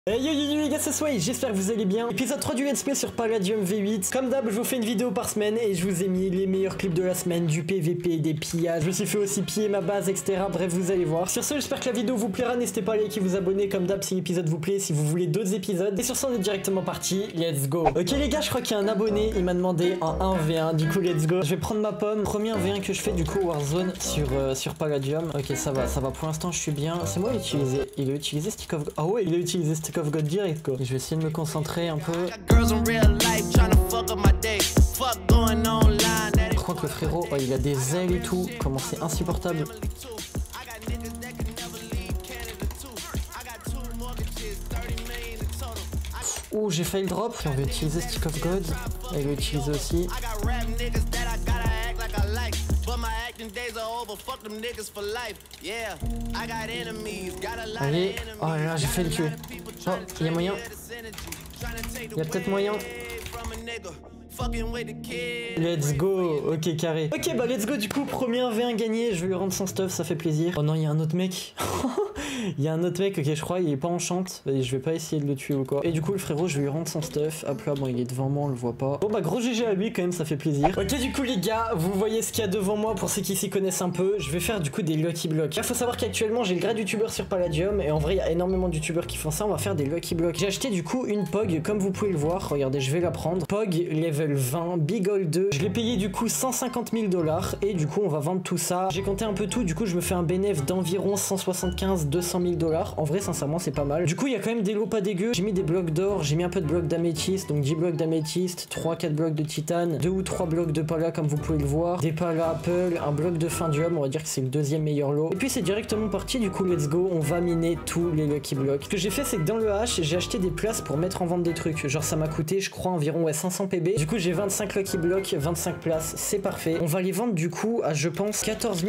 Hey yo yo yo les gars, c'est Sway, j'espère que vous allez bien. Épisode 3 du Let's Play sur Palladium V8. Comme d'hab, je vous fais une vidéo par semaine et je vous ai mis les meilleurs clips de la semaine, du PVP, des pillages. Je me suis fait aussi piller ma base, etc. Bref, vous allez voir. Sur ce, j'espère que la vidéo vous plaira. N'hésitez pas à liker, vous abonner comme d'hab si l'épisode vous plaît, si vous voulez d'autres épisodes. Et sur ce, on est directement parti. Let's go. Ok les gars, je crois qu'il y a un abonné, il m'a demandé un 1v1. Du coup, let's go. Je vais prendre ma pomme. Premier 1v1 que je fais du coup Warzone sur Palladium. Ok, ça va. Pour l'instant, je suis bien. C'est moi il a utilisé Stick of God. Ah ouais, il a utilisé Stick of God direct quoi. Je vais essayer de me concentrer un peu. Par contre le frérot, oh, il a des ailes et tout. Comment c'est insupportable. Oh, j'ai failli le drop. On va utiliser Stick of God. Il va utiliser aussi. Allez, oh là, j'ai fait le tuer. Oh, il y a moyen. Il y a peut-être moyen. Let's go. Ok, carré. Ok, bah let's go du coup. Premier 1v1 gagné. Je vais lui rendre son stuff, ça fait plaisir. Oh non, il y a un autre mec. Il y a un autre mec, ok, je crois, il est pas enchant. Et je vais pas essayer de le tuer ou quoi. Et du coup, le frérot, je vais lui rendre son stuff. Hop là, bon, il est devant moi, on le voit pas. Bon, bah, gros GG à lui quand même, ça fait plaisir. Ok, du coup, les gars, vous voyez ce qu'il y a devant moi pour ceux qui s'y connaissent un peu. Je vais faire du coup des Lucky Blocks. Là, faut savoir qu'actuellement, j'ai le grade youtubeur sur Palladium. Et en vrai, il y a énormément de youtubeurs qui font ça. On va faire des Lucky Blocks. J'ai acheté du coup une POG, comme vous pouvez le voir. Regardez, je vais la prendre. POG level 20, Big Ol 2. Je l'ai payé du coup 150 000 $. Et du coup, on va vendre tout ça. J'ai compté un peu tout. Du coup, je me fais un bénéfice d'environ 175-200 000 $. En vrai, sincèrement, c'est pas mal. Du coup, il y a quand même des lots pas dégueux. J'ai mis des blocs d'or, j'ai mis un peu de blocs d'améthyste, donc 10 blocs d'améthyste, 3-4 blocs de titane, 2 ou 3 blocs de pala, comme vous pouvez le voir, des pala apple, un bloc de findium, on va dire que c'est le deuxième meilleur lot. Et puis, c'est directement parti. Du coup, let's go, on va miner tous les lucky blocks. Ce que j'ai fait, c'est que dans le hash, j'ai acheté des places pour mettre en vente des trucs. Genre, ça m'a coûté, je crois, environ 500 PB. Du coup, j'ai 25 lucky blocks, 25 places, c'est parfait. On va les vendre du coup à, je pense, 14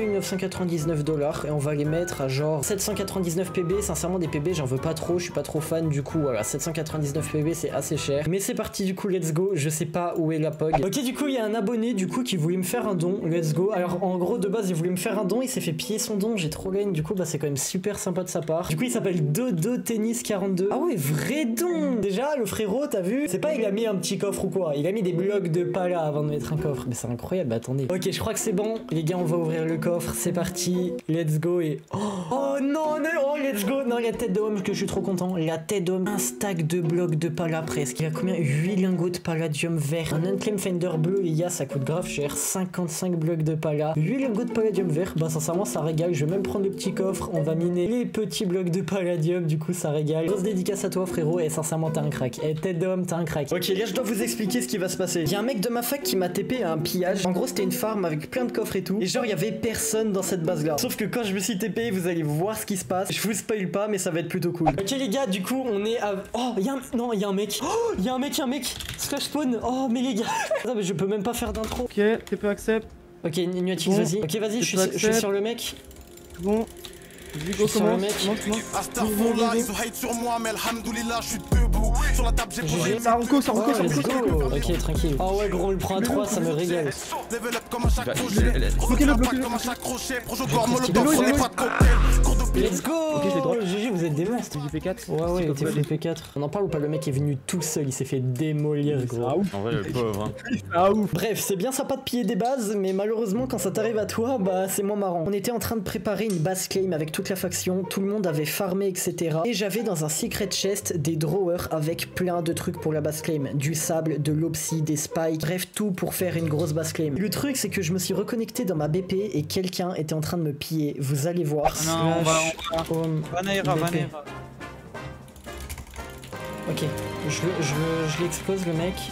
999 $. Et on va les mettre à genre 799 PB. Sincèrement, des PB, j'en veux pas trop, je suis pas trop fan. Du coup, voilà, 799 PB, c'est assez cher. Mais c'est parti, du coup, let's go. Je sais pas où est la POG. Ok, du coup, il y a un abonné, du coup, qui voulait me faire un don. Let's go. Alors, en gros, de base, il voulait me faire un don. Il s'est fait piller son don. J'ai trop laine. Du coup, bah, c'est quand même super sympa de sa part. Du coup, il s'appelle Dodo Tennis 42. Ah ouais, vrai don. Déjà, le frérot, t'as vu? C'est pas il a mis un petit coffre ou quoi. Il a mis des blocs de pala avant de mettre un coffre. Mais c'est incroyable. Bah, attendez. Ok, je crois que c'est bon. Les gars, on va ouvrir le coffre. C'est parti. Let's go. Et oh non, non, oh, let's go. Non, la tête de homme que je suis trop content. La tête d'homme, un stack de blocs de pala presque. Il y a combien? 8 lingots de palladium vert. Un unclaim fender bleu, les gars, ça coûte grave cher. 55 blocs de pala. 8 lingots de palladium vert. Bah, sincèrement, ça régale. Je vais même prendre le petit coffre. On va miner les petits blocs de palladium. Du coup, ça régale. Grosse dédicace à toi, frérot. Et sincèrement, t'es un crack. Et tête d'homme, t'es un crack. Ok, là, je dois vous expliquer ce qui va se passer. Il y a un mec de ma fac qui m'a TP à un pillage. En gros, c'était une farm avec plein de coffres et tout. Et genre, il y avait personne dans cette base là. Sauf que quand je me suis TP, vous allez voir ce qui se passe. Je vous spoil pas, mais ça va être plutôt cool. Ok, les gars, du coup, on est à. Oh, non, il y a un mec. Oh, il y a un mec. Slash spawn. Oh, mais les gars. Non, mais je peux même pas faire d'intro. Ok, TP accept. Ok, Nuatix, bon, vas-y. Ok, vas-y, je suis sur le mec. Bon. Je suis sur le mec. sur moi, mais alhamdoulilah, je suis debout. Sur la table, j'ai posé. Ça renco. Ok, tranquille. Oh ouais, gros, on le prend à 3, ça me régale. Bloquez-le. Let's go. Ok, je l'ai drop. GG, vous êtes des monstres. FP4. Ouais, il était FP4. On en parle ou pas? Le mec est venu tout seul, il s'est fait démolir, gros. Ah ouf. En vrai, le pauvre. Ah ouf. Bref, c'est bien sympa de piller des bases, mais malheureusement, quand ça t'arrive à toi, bah c'est moins marrant. On était en train de préparer une base claim avec toute la faction, tout le monde avait farmé, etc. Et j'avais dans un secret chest des drawers avec plein de trucs pour la base claim. Du sable, de l'opsy, des spikes, bref, tout pour faire une grosse base claim. Le truc, c'est que je me suis reconnecté dans ma BP et quelqu'un était en train de me piller. Vous allez voir. Non, on va. Vanera. Ok, je l'explose le mec.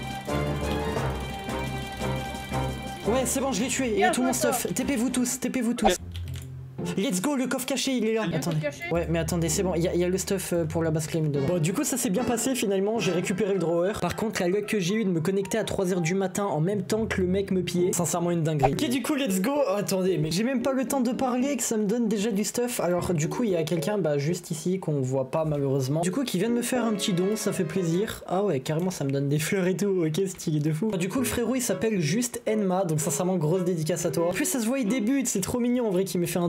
Ouais, c'est bon, je l'ai tué. Et tout mon stuff. TP-vous tous. Let's go, le coffre caché, il est là. Attendez. Ouais, mais attendez, c'est bon, il y a le stuff pour la base claim dedans. Bon, du coup, ça s'est bien passé finalement, j'ai récupéré le drawer. Par contre, la luck que j'ai eu de me connecter à 3 h du matin en même temps que le mec me pillait, sincèrement une dinguerie. Ok, du coup, let's go. Oh, attendez, mais j'ai même pas le temps de parler, que ça me donne déjà du stuff. Alors, du coup, il y a quelqu'un, bah, juste ici, qu'on voit pas malheureusement. Du coup, qui vient de me faire un petit don, ça fait plaisir. Ah ouais, carrément, ça me donne des fleurs et tout. Ok, stylé de fou. Du coup, le frérot, il s'appelle juste Enma, donc sincèrement, grosse dédicace à toi. En plus, ça se voit, il débute, c'est trop mignon en vrai qu'il m'ait fait un don. Ok,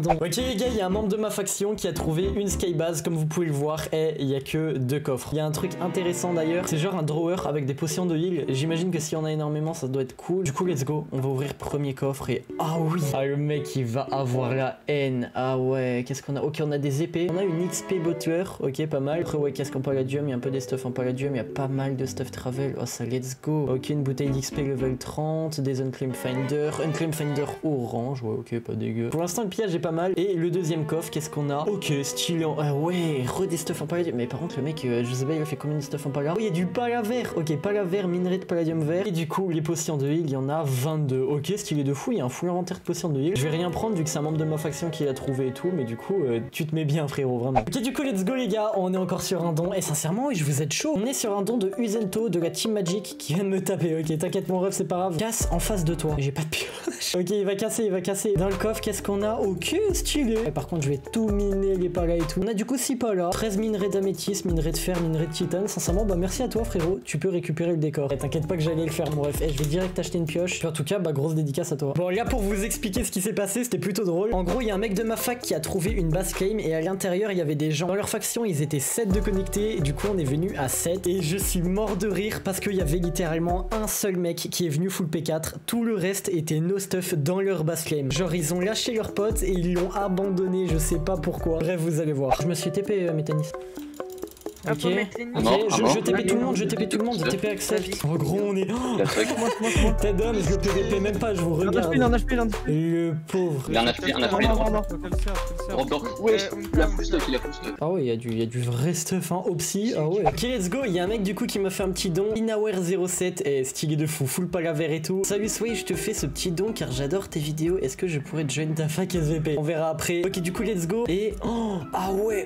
les gars, il y a un membre de ma faction qui a trouvé une skybase comme vous pouvez le voir et il y a que 2 coffres. Il y a un truc intéressant d'ailleurs, c'est genre un drawer avec des potions de heal. J'imagine que si on a énormément ça doit être cool. Du coup let's go, on va ouvrir premier coffre et ah oui, ah le mec il va avoir la haine. Ah ouais, qu'est-ce qu'on a? Ok, on a des épées, on a une XP bottler, ok pas mal. Après ouais, casque en palladium, il y a un peu des stuff en palladium, il y a pas mal de stuff travel. Oh ça let's go. Ok, une bouteille d'XP level 30, des unclaimed finder orange, ouais ok pas dégueu. Pour l'instant le pillage est pas mal. Et le deuxième coffre, qu'est-ce qu'on a? Ok, stylé. Ah ouais, des stuff en palladium. Mais par contre le mec, je sais pas il a fait combien de stuff en palladium. Oh il y a du palaver. Ok, palaver, minerai de palladium vert. Et du coup les potions de heal, il y en a 22. Ok, stylé de fou, il y a un full inventaire de potions de heal. Je vais rien prendre vu que c'est un membre de ma faction qui l'a trouvé et tout. Mais du coup tu te mets bien frérot, vraiment. Ok du coup let's go les gars, on est encore sur un don. Et sincèrement je vous êtes chaud. On est sur un don de Usento de la team Magic qui vient de me taper. Ok t'inquiète mon ref c'est pas grave. Casse en face de toi. J'ai pas de pioche. Ok il va casser, il va casser. Dans le coffre qu'est-ce qu'on a? Ok stylé. Et par contre je vais tout miner les palas et tout. On a du coup 6 palas, 13 minerais d'améthyste, minerais de fer, minerais de titane. Sincèrement bah merci à toi frérot, tu peux récupérer le décor. Et t'inquiète pas que j'allais le faire mon ref. Et je vais direct acheter une pioche. Puis en tout cas bah grosse dédicace à toi. Bon là pour vous expliquer ce qui s'est passé, c'était plutôt drôle. En gros il y a un mec de ma fac qui a trouvé une base claim et à l'intérieur il y avait des gens. Dans leur faction ils étaient 7 de connectés. Du coup on est venu à 7 et je suis mort de rire parce qu'il y avait littéralement un seul mec qui est venu full P4. Tout le reste était no stuff dans leur base claim. Genre ils ont lâché leurs potes et ils l'ont abandonné, je sais pas pourquoi. Bref vous allez voir. Je me suis TP Métanis. Ok, je TP tout le monde, je TP tout le monde, TP accept. En gros on est... T'es d'homme, je le PVP même pas, je vous regarde. Le pauvre. Il a un HP, Ouais, il a full stuff, il a full stuff. Ah ouais, il y a du vrai stuff, hein, Opsi. Ah ouais. Ok, let's go, il y a un mec du coup qui m'a fait un petit don. Inaware07, et stylé de fou, full palaver et tout. Salut Sway, je te fais ce petit don car j'adore tes vidéos. Est-ce que je pourrais te join ta fac SVP? On verra après. Ok, du coup, let's go. Et... Oh, ah ouais.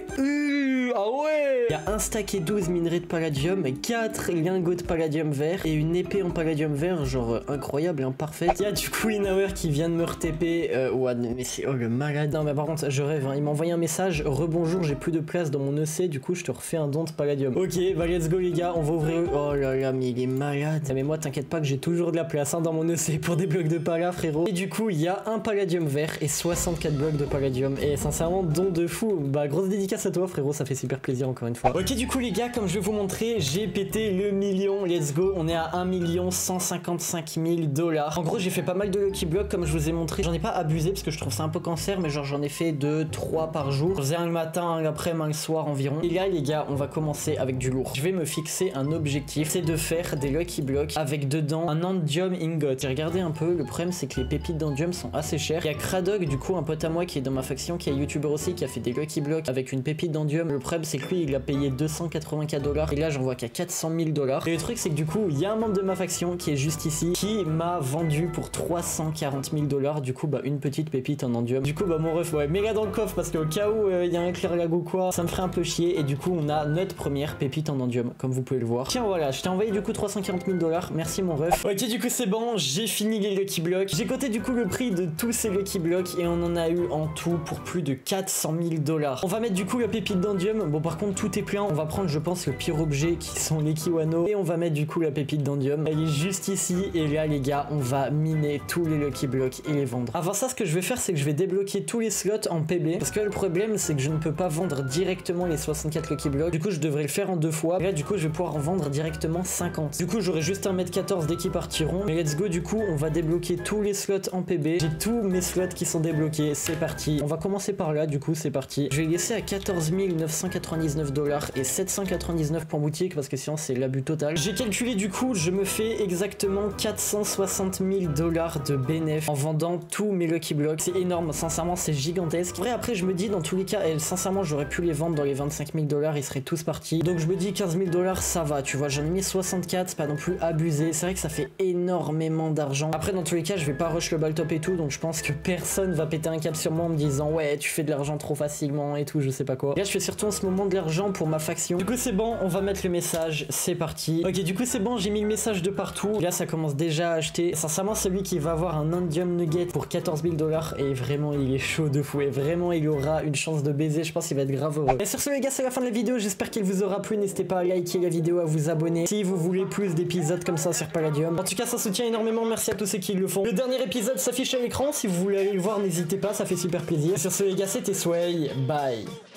Ah ouais. Il y a un stack et 12 minerais de palladium, 4 lingots de palladium vert et une épée en palladium vert, genre incroyable et imparfaite. Il y a du coup Inaware qui vient de me re-TP. Ouais, mais c'est oh le malade. Non, mais par contre, je rêve. Hein. Il m'a envoyé un message. Rebonjour, j'ai plus de place dans mon EC. Du coup, je te refais un don de palladium. Ok, bah let's go les gars. On va ouvrir. Oh là là, mais il est malade. Mais moi, t'inquiète pas que j'ai toujours de la place hein, dans mon EC pour des blocs de pala, frérot. Et du coup, il y a un palladium vert et 64 blocs de palladium. Et sincèrement, don de fou. Bah, grosse dédicace à toi, frérot. Ça fait super plaisir encore une fois. Ok, du coup, les gars, comme je vais vous montrer, j'ai pété le million. Let's go. On est à 1 155 000 $. En gros, j'ai fait pas mal de lucky blocks comme je vous ai montré. J'en ai pas abusé parce que je trouve ça un peu cancer, mais genre j'en ai fait 2-3 par jour. Je faisais un le matin, un l'après-midi, un le soir environ. Et là, les gars, on va commencer avec du lourd. Je vais me fixer un objectif, c'est de faire des lucky blocks avec dedans un Endium ingot. J'ai regardé un peu, le problème c'est que les pépites d'Endium sont assez chères. Il y a Cradog, du coup, un pote à moi qui est dans ma faction, qui est youtubeur aussi, qui a fait des lucky blocks avec une pépite d'Endium. Le problème c'est que lui, il a payé 284 $. Et là, j'en vois qu'à 400 000 $. Et le truc c'est que du coup, il y a un membre de ma faction qui est juste ici, qui m'a vendu pour 340 000 $. Du coup, bah, une petite pépite en Endium. Du coup, bah, mon ref, ouais, méga dans le coffre parce qu'au cas où il y a un clair lag ou quoi, ça me ferait un peu chier. Et du coup, on a notre première pépite en Endium, comme vous pouvez le voir. Tiens, voilà, je t'ai envoyé du coup 340 000 $. Merci, mon ref. Ok, du coup, c'est bon, j'ai fini les lucky blocks. J'ai coté du coup le prix de tous ces lucky blocks et on en a eu en tout pour plus de 400 000 $. On va mettre du coup la pépite d'Endium. Bon, par contre, tout est plein. On va prendre, je pense, le pire objet qui sont les Kiwano. Et on va mettre du coup la pépite d'Endium. Elle est juste ici. Et là, les gars, on va miner tous les lucky blocks et les vendre. Avant ça, ce que je vais faire, c'est que je vais débloquer tous les slots en PB. Parce que le problème, c'est que je ne peux pas vendre directement les 64 lucky blocks. Du coup, je devrais le faire en 2 fois. Et là, du coup, je vais pouvoir en vendre directement 50. Du coup, j'aurai juste 1m14 dès qu'ils partiront. Mais let's go, du coup, on va débloquer tous les slots en PB. J'ai tous mes slots qui sont débloqués. C'est parti. On va commencer par là, du coup, c'est parti. Je vais laisser à 14 999 $ et 799 points boutique parce que sinon, c'est l'abus total. J'ai calculé, du coup, je me fais exactement 460 000 $ de bénéf en vendant tous mes lucky blocks. C'est énorme, sincèrement, c'est gigantesque. Vrai, après, je me dis, dans tous les cas, sincèrement, j'aurais pu les vendre dans les 25 000 $, ils seraient tous partis. Donc, je me dis, 15 000 $, ça va, tu vois. J'en ai mis 64, c'est pas non plus abusé. C'est vrai que ça fait énormément d'argent. Après, dans tous les cas, je vais pas rush le ball top et tout, donc je pense que personne va péter un cap sur moi en me disant, ouais, tu fais de l'argent trop facilement et tout, je sais pas quoi. Là, je fais surtout en ce moment de l'argent pour ma faction. Du coup c'est bon, on va mettre le message, c'est parti. Ok, du coup c'est bon, j'ai mis le message de partout. Là ça commence déjà à acheter. Sincèrement celui qui va avoir un Indium Nugget pour 14 000 $, et vraiment il est chaud de fou, et vraiment il aura une chance de baiser, je pense qu'il va être grave heureux. Et sur ce les gars, c'est la fin de la vidéo, j'espère qu'elle vous aura plu. N'hésitez pas à liker la vidéo, à vous abonner si vous voulez plus d'épisodes comme ça sur Palladium. En tout cas ça soutient énormément, merci à tous ceux qui le font. Le dernier épisode s'affiche à l'écran, si vous voulez aller le voir n'hésitez pas, ça fait super plaisir. Et sur ce les gars, c'était Sway, bye.